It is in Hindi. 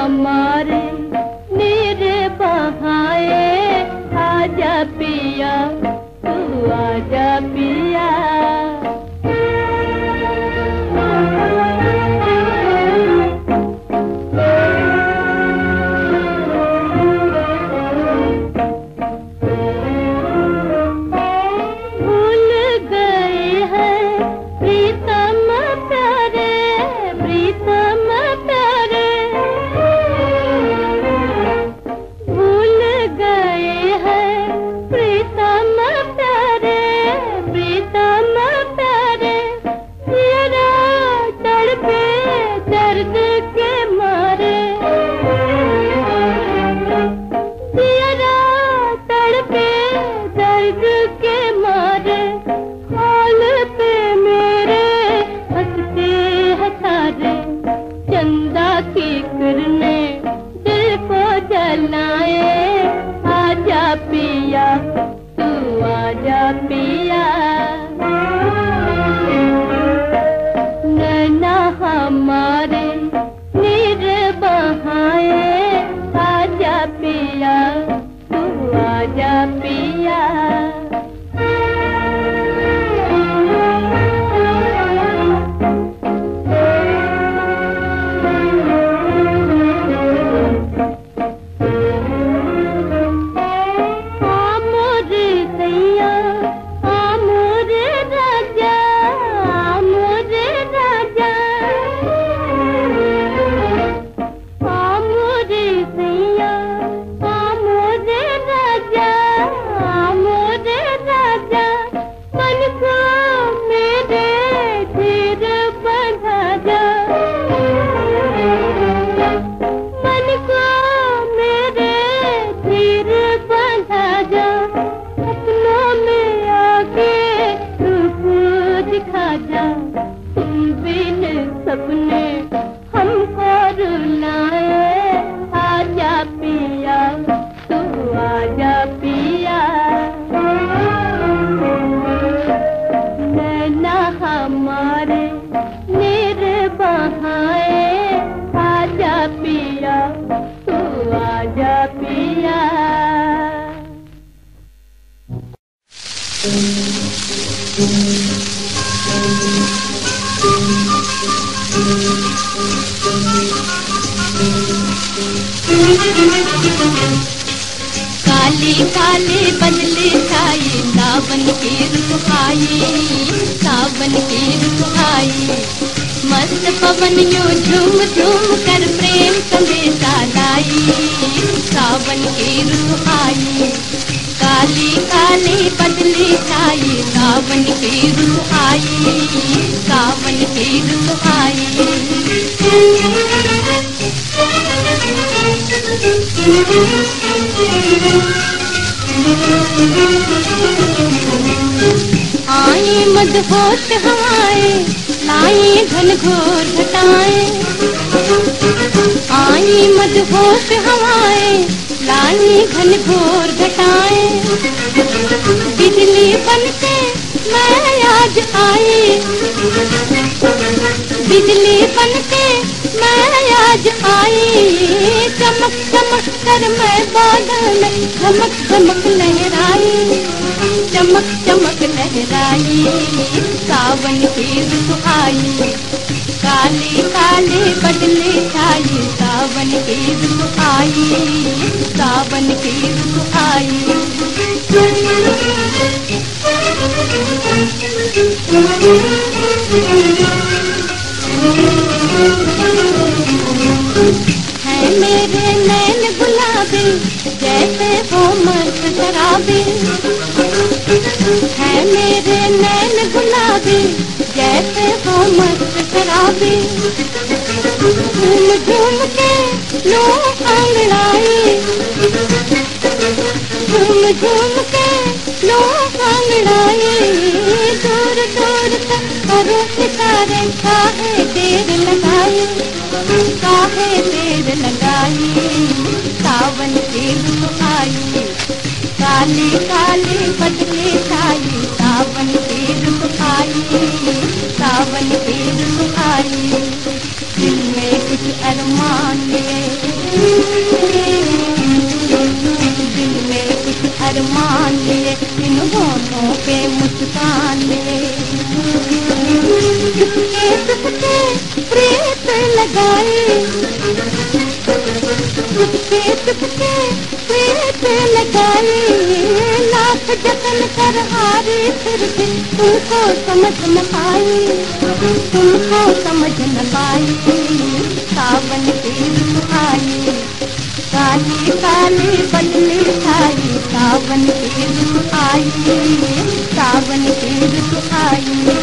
हमारे मेरे बहाए आजा पिया तू आजा पिया। काली काली बदली छाई सावन की रुत आई, सावन की रुत आई। मस्त पवन यूं झूम झूम कर प्रेम संदेशा लाई, सावन की रुत आई। काली काली बदली छाई सावन की रुत आई, सावन की रुत आई। आई मदहोश हवाएं लाई घनघोर घटाएं, आई मदहोश हवाएं लाई घनघोर घटाएं। बिजली बनके मैं आज आई, बिजली बनके मैं आज आई। चमक चमक कर मैं बादल चमक चमक लहराई, चमक चमक लहराई। सावन की रुत आई, काली काली बदली छाई सावन की रुत आई, सावन की रुत आई। है मेरे नैन गुलाबी जैसे हो मस्त शराबी, है मेरे नैन गुलाबी जैसे हो मस्त शराबी। झूम झूम के लो अंगड़ाई, झूम झूम के लो अंगड़ाई। दूर दूर तक करो सितारे काहे देर लगाई, काहे देर लगाई। सावन की रुत आई, काली काली बदली छाई सावन की रुत आई, सावन की रुत आई। दिल में कुछ अरमान लिए दिल में कुछ अरमान लिए, इन होठों पे मुस्कान लिए। चुपके चुपके प्रीत लगाए, चुपके चुपके प्रीत लगाए। लाख जतन कर हारी फिर भी तुमको समझ न पाई, तुमको समझ न पाई। सावन की ऋतु आई, काली काली बदली छाई। सावन की ऋतु आई, सावन की ऋतु आई।